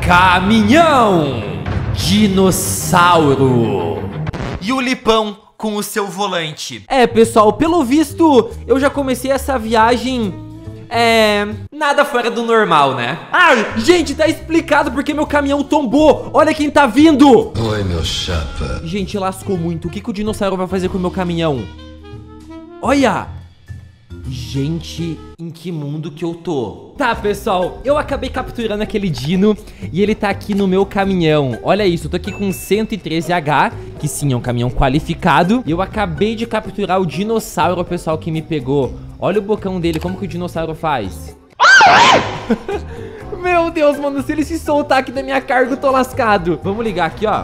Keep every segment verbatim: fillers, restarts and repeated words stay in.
Caminhão Dinossauro. E o Lipão com o seu volante. É, pessoal, pelo visto, eu já comecei essa viagem... É... nada fora do normal, né? Ah, gente, tá explicado porque meu caminhão tombou. Olha quem tá vindo. Oi, meu chapa. Gente, lascou muito. O que, que o dinossauro vai fazer com o meu caminhão? Olha. Gente, em que mundo que eu tô? Tá, pessoal, eu acabei capturando aquele dino e ele tá aqui no meu caminhão. Olha isso, eu tô aqui com cento e treze H, que sim, é um caminhão qualificado. E eu acabei de capturar o dinossauro, pessoal, que me pegou. Olha o bocão dele, como que o dinossauro faz? Meu Deus, mano, se ele se soltar aqui da minha carga, eu tô lascado. Vamos ligar aqui, ó.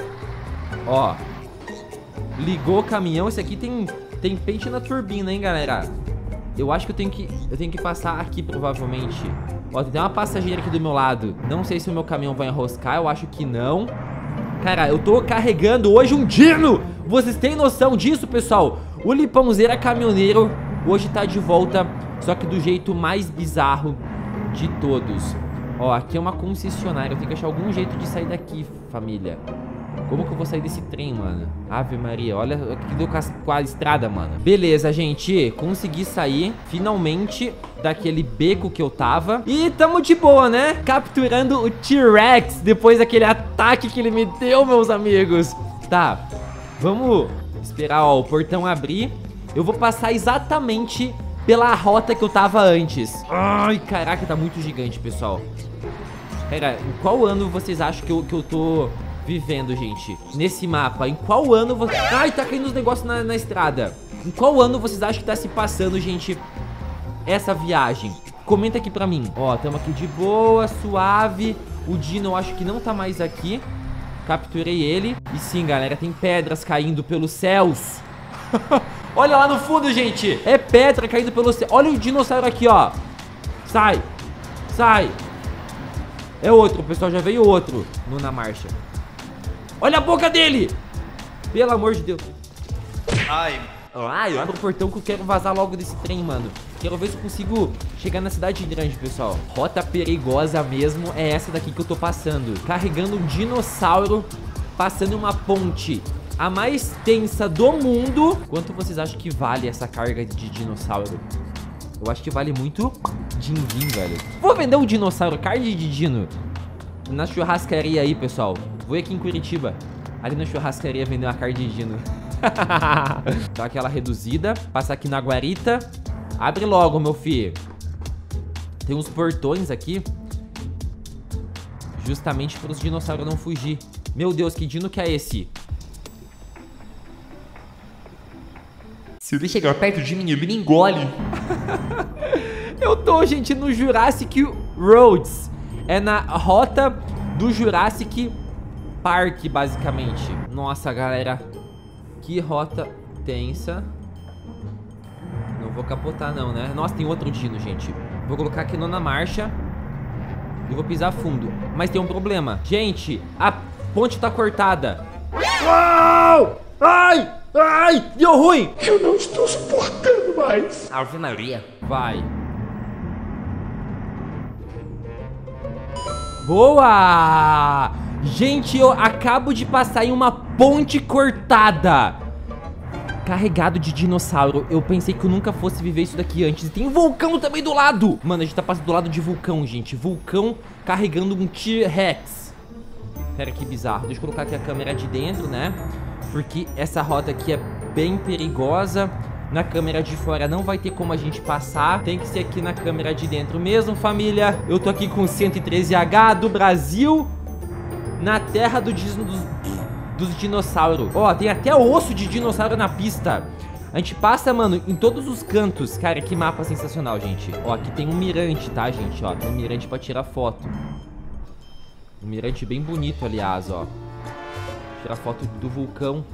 Ó. Ligou o caminhão, esse aqui tem, tem pente na turbina, hein, galera. Eu acho que eu tenho que eu tenho que passar aqui, provavelmente. Ó, tem uma passageira aqui do meu lado. Não sei se o meu caminhão vai enroscar, eu acho que não. Cara, eu tô carregando hoje um dino. Vocês têm noção disso, pessoal? O Lipãozeira Caminhoneiro hoje tá de volta, só que do jeito mais bizarro de todos. Ó, aqui é uma concessionária. Eu tenho que achar algum jeito de sair daqui, família. Como que eu vou sair desse trem, mano? Ave Maria, olha o que deu com a estrada, mano. Beleza, gente, consegui sair finalmente daquele beco que eu tava. E tamo de boa, né? Capturando o T-Rex depois daquele ataque que ele me deu, meus amigos. Tá, vamos esperar, ó, o portão abrir. Eu vou passar exatamente pela rota que eu tava antes. Ai, caraca, tá muito gigante, pessoal. Pera, em qual ano vocês acham que eu, que eu tô... vivendo, gente, nesse mapa? Em qual ano você... Ai, tá caindo os negócios na, na estrada. Em qual ano vocês acham que tá se passando, gente, essa viagem? Comenta aqui pra mim. Ó, tamo aqui de boa, suave. O dino eu acho que não tá mais aqui. Capturei ele. E sim, galera, tem pedras caindo pelos céus. Olha lá no fundo, gente. É pedra caindo pelo céu. Olha o dinossauro aqui, ó. Sai. Sai. É outro, pessoal, já veio outro no na marcha. Olha a boca dele! Pelo amor de Deus. Ai. Ai, abre o portão que eu quero vazar logo desse trem, mano. Quero ver se eu consigo chegar na cidade grande, pessoal. Rota perigosa mesmo é essa daqui que eu tô passando. Carregando um dinossauro, passando uma ponte a mais tensa do mundo. Quanto vocês acham que vale essa carga de dinossauro? Eu acho que vale muito din-din, velho. Vou vender um dinossauro, carne de dino, na churrascaria aí, pessoal. Vou aqui em Curitiba, ali na churrascaria, vender uma carne de dino. Dá aquela reduzida. Passa aqui na guarita. Abre logo, meu filho. Tem uns portões aqui, justamente para os dinossauros não fugir. Meu Deus, que dino que é esse? Se ele chegar perto de mim, ele me engole. Eu tô, gente, no Jurassic Roads. É na rota do Jurassic Park, basicamente. Nossa, galera, que rota tensa. Não vou capotar não, né? Nossa, tem outro dino, gente. Vou colocar aqui nona marcha e vou pisar fundo. Mas tem um problema. Gente, a ponte tá cortada. Uau! Ai! Ai! Deu ruim! Eu não estou suportando mais. Alvenaria. Vai. Boa! Gente, eu acabo de passar em uma ponte cortada, carregado de dinossauro. Eu pensei que eu nunca fosse viver isso daqui antes. E tem um vulcão também do lado. Mano, a gente tá passando do lado de vulcão, gente. Vulcão carregando um T-Rex. Pera, que bizarro. Deixa eu colocar aqui a câmera de dentro, né? Porque essa rota aqui é bem perigosa. Na câmera de fora não vai ter como a gente passar. Tem que ser aqui na câmera de dentro mesmo, família. Eu tô aqui com cento e treze H do Brasil, na terra do dos, dos dinossauros. Ó, tem até osso de dinossauro na pista. A gente passa, mano, em todos os cantos. Cara, que mapa sensacional, gente. Ó, aqui tem um mirante, tá, gente? Ó, tem um mirante pra tirar foto. Um mirante bem bonito, aliás, ó. Tirar foto do vulcão.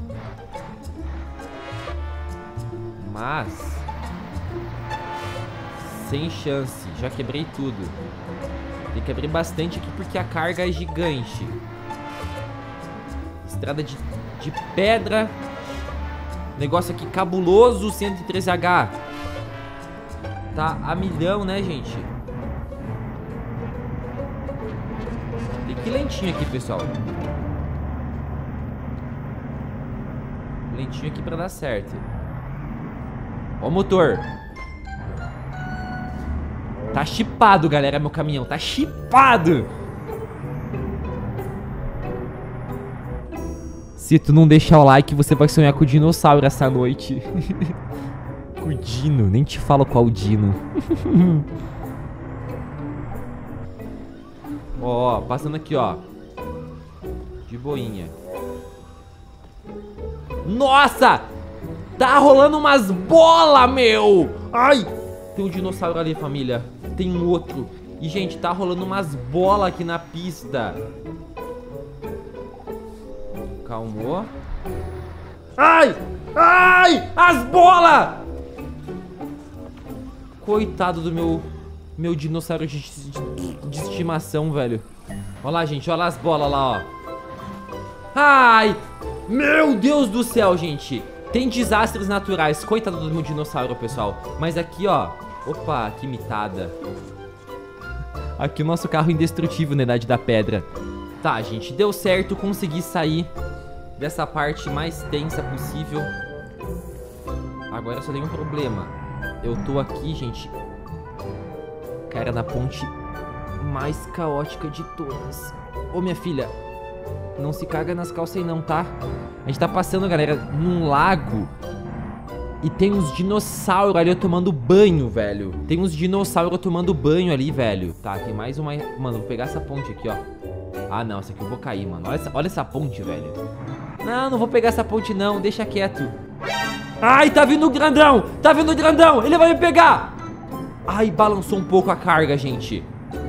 Mas sem chance, já quebrei tudo. Tem que abrir bastante aqui porque a carga é gigante. Estrada de, de pedra. Negócio aqui cabuloso, cento e treze H. Tá a milhão, né, gente? Tem que ir lentinho aqui, pessoal. Lentinho aqui pra dar certo. Ó o motor. Tá chipado, galera, meu caminhão. Tá chipado. Se tu não deixar o like, você vai sonhar com o dinossauro essa noite. Com o Dino. Nem te falo qual Dino. Ó, passando aqui, ó. De boinha. Nossa! Tá rolando umas bolas, meu! Ai! Tem um dinossauro ali, família. Tem um outro. E, gente, tá rolando umas bolas aqui na pista. Calmou. Ai! Ai! As bolas! Coitado do meu... Meu dinossauro de, de, de estimação, velho. Olha lá, gente. Olha as bolas lá, ó. Ai! Meu Deus do céu, gente. Tem desastres naturais. Coitado do meu dinossauro, pessoal. Mas aqui, ó. Opa, que mitada. Aqui o nosso carro indestrutível na Idade da Pedra. Tá, gente. Deu certo. Consegui sair dessa parte mais tensa possível. Agora só tem um problema. Eu tô aqui, gente. Cara, na ponte mais caótica de todas. Ô, minha filha, não se caga nas calças aí não, tá? A gente tá passando, galera, num lago. E tem uns dinossauros ali tomando banho, velho. Tem uns dinossauros tomando banho ali, velho. Tá, tem mais uma... Mano, vou pegar essa ponte aqui, ó. Ah, não, essa aqui eu vou cair, mano. Olha essa, olha essa ponte, velho. Não, não vou pegar essa ponte, não. Deixa quieto. Ai, tá vindo o grandão. Tá vindo o grandão. Ele vai me pegar. Ai, balançou um pouco a carga, gente.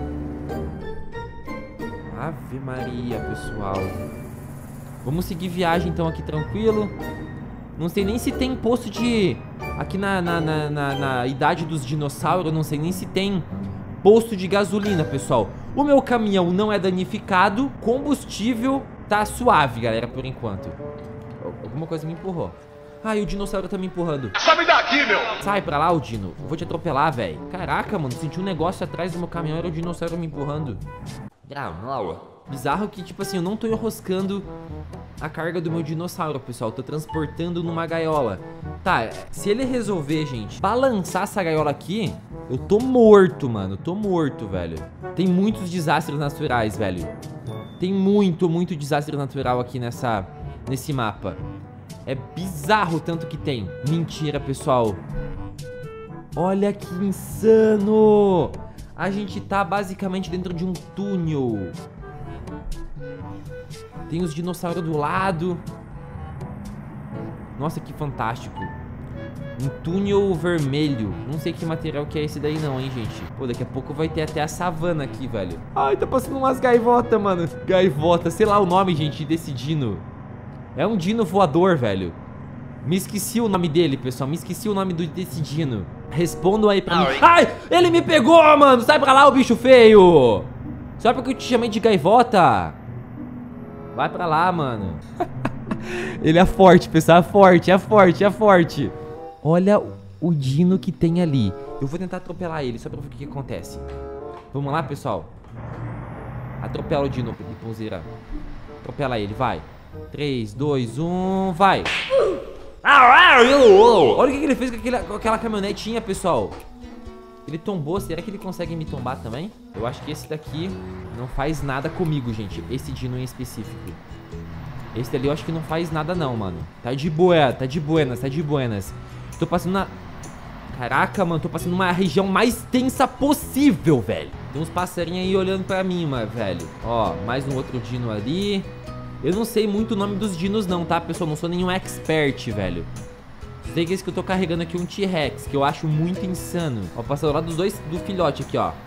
Ave Maria, pessoal. Vamos seguir viagem, então, aqui tranquilo. Não sei nem se tem posto de... Aqui na, na, na, na, na idade dos dinossauros, não sei nem se tem posto de gasolina, pessoal. O meu caminhão não é danificado. Combustível tá suave, galera, por enquanto. Alguma coisa me empurrou. Ai, o dinossauro tá me empurrando. Sai daqui, meu! Sai pra lá, o Dino. Eu vou te atropelar, velho. Caraca, mano. Senti um negócio atrás do meu caminhão. Era o dinossauro me empurrando. Bizarro que, tipo assim, eu não tô enroscando a carga do meu dinossauro, pessoal. Eu tô transportando numa gaiola. Tá, se ele resolver, gente, balançar essa gaiola aqui, eu tô morto, mano. Eu tô morto, velho. Tem muitos desastres naturais, velho. Tem muito, muito desastre natural aqui nessa, nesse mapa. É bizarro o tanto que tem. Mentira, pessoal. Olha que insano. A gente tá basicamente dentro de um túnel. Tem os dinossauros do lado. Nossa, que fantástico. Um túnel vermelho. Não sei que material que é esse daí não, hein, gente. Pô, daqui a pouco vai ter até a savana aqui, velho. Ai, tá passando umas gaivotas, mano. Gaivota, sei lá o nome, gente, desse dino. É um dino voador, velho. Me esqueci o nome dele, pessoal. Me esqueci o nome do, desse dino. Respondam aí pra mim. Ai, ele me pegou, mano. Sai pra lá, o bicho feio. Só porque eu te chamei de gaivota. Vai pra lá, mano. Ele é forte, pessoal. É forte, é forte, é forte. Olha o dino que tem ali. Eu vou tentar atropelar ele, só pra ver o que, que acontece. Vamos lá, pessoal. Atropela o dino, Liponzeira. Atropela ele, vai. três, dois, um, vai. Olha o que, que ele fez com, aquele, com aquela caminhonetinha, pessoal. Ele tombou, será que ele consegue me tombar também? Eu acho que esse daqui não faz nada comigo, gente. Esse dino em específico. Esse dali eu acho que não faz nada não, mano. Tá de boa, tá de buenas, tá de buenas. Tô passando na... Caraca, mano, tô passando numa região mais tensa possível, velho. Tem uns passarinhos aí olhando pra mim, mano, velho. Ó, mais um outro dino ali. Eu não sei muito o nome dos dinos não, tá, pessoal? Não sou nenhum expert, velho. Sei que esse que eu tô carregando aqui é um T-Rex, que eu acho muito insano. Ó, passando lá dos dois, do filhote aqui, ó.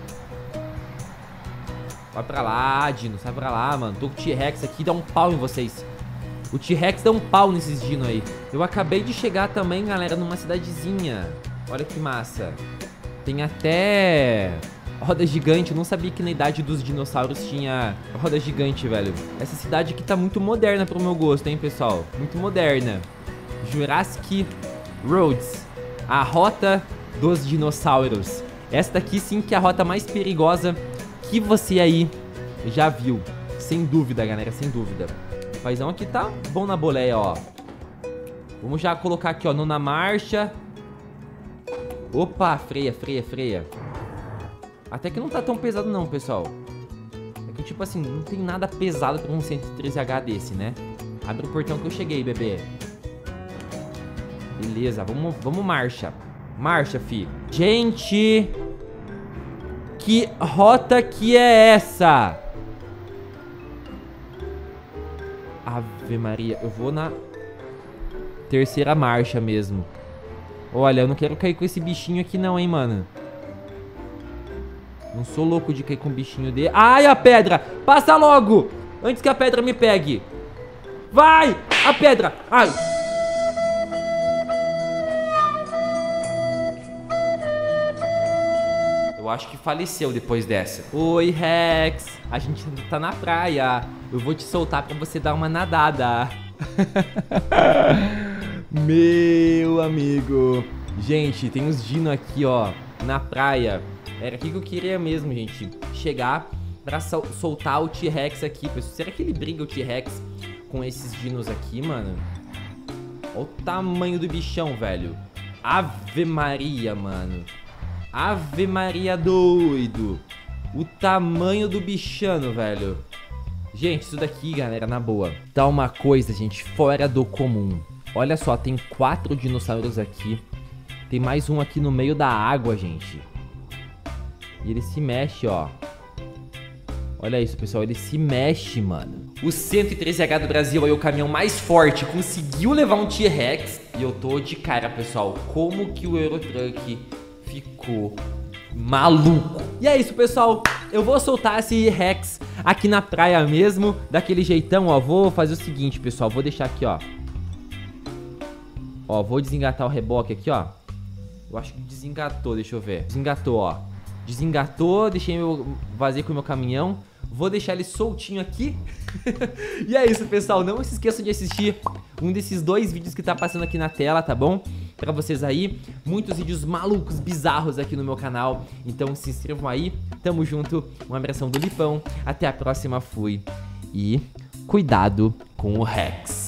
Vai pra lá, Dino, sai pra lá, mano. Tô com o T-Rex aqui, dá um pau em vocês. O T-Rex dá um pau nesses dinos aí. Eu acabei de chegar também, galera, numa cidadezinha. Olha que massa. Tem até... roda gigante, eu não sabia que na idade dos dinossauros tinha roda gigante, velho. Essa cidade aqui tá muito moderna pro meu gosto, hein, pessoal? Muito moderna. Jurassic Roads, a rota dos dinossauros. Essa daqui sim que é a rota mais perigosa que você aí já viu. Sem dúvida, galera, sem dúvida. O paizão aqui tá bom na boleia, ó. Vamos já colocar aqui, ó, nona marcha. Opa, freia, freia, freia. Até que não tá tão pesado não, pessoal. É que, tipo assim, não tem nada pesado pra um cento e treze H desse, né? Abre o portão que eu cheguei, bebê. Beleza, vamos, vamos marcha. Marcha, fi. Gente, que rota que é essa? Ave Maria, eu vou na terceira marcha mesmo. Olha, eu não quero cair com esse bichinho aqui não, hein, mano. Não sou louco de cair com um bichinho dele. Ai, a pedra! Passa logo! Antes que a pedra me pegue. Vai! A pedra! Ai! Eu acho que faleceu depois dessa. Oi, Rex. A gente tá na praia. Eu vou te soltar pra você dar uma nadada. Meu amigo. Gente, tem uns dinos aqui, ó, na praia. Era aqui que eu queria mesmo, gente. Chegar pra sol soltar o T-Rex aqui, pessoal. Será que ele briga o T-Rex com esses dinos aqui, mano? Olha o tamanho do bichão, velho. Ave Maria, mano. Ave Maria doido. O tamanho do bichano, velho. Gente, isso daqui, galera, na boa, tá uma coisa, gente, fora do comum. Olha só, tem quatro dinossauros aqui. Tem mais um aqui no meio da água, gente. E ele se mexe, ó. Olha isso, pessoal, ele se mexe, mano. O cento e treze H do Brasil, aí o caminhão mais forte, conseguiu levar um T-Rex. E eu tô de cara, pessoal, como que o Eurotruck ficou maluco. E é isso, pessoal. Eu vou soltar esse Rex aqui na praia mesmo, daquele jeitão, ó. Vou fazer o seguinte, pessoal. Vou deixar aqui, ó. Ó, vou desengatar o reboque aqui, ó. Eu acho que desengatou, deixa eu ver. Desengatou, ó. Desengatou, deixei eu vazio com o meu caminhão. Vou deixar ele soltinho aqui. E é isso, pessoal. Não se esqueçam de assistir um desses dois vídeos que tá passando aqui na tela, tá bom? Pra vocês aí. Muitos vídeos malucos, bizarros aqui no meu canal. Então se inscrevam aí. Tamo junto. Um abração do Lipão. Até a próxima. Fui. E cuidado com o Rex.